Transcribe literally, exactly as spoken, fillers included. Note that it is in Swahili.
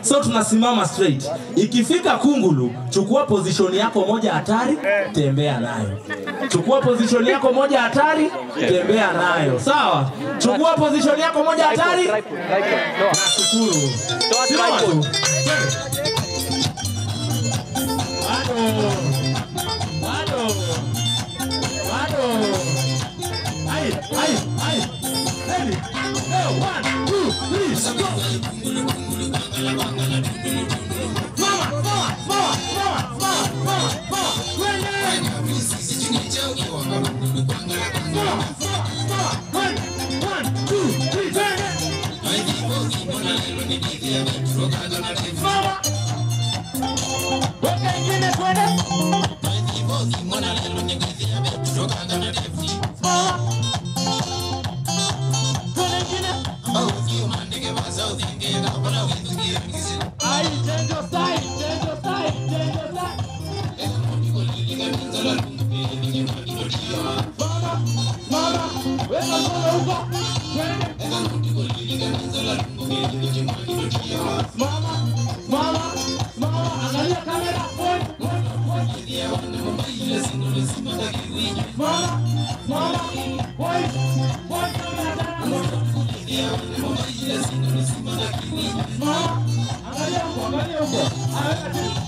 So tunasimama straight. Ikifika kungulu, chukua position yako moja hatari, tembea nayo. Chukua position yako moja hatari, tembea nayo. Sawa? Chukua position yako moja hatari. Nashukuru. Simama tu. Bado. Bado. Bado. Hai, hai, hai. Ready? Go. One, two, three, go. Mama, mama, mama, mama, mama, mama. One, one, two, three, turn it. Mama. Okay, give it one. Ay, change your style, change your style, change your style. Mama, mama, wewe unatoka huko. Mama, mama, mama, angalia kamera. Mama, mama, boy, boy, kamera. Mama, angalia huko, angalia huko.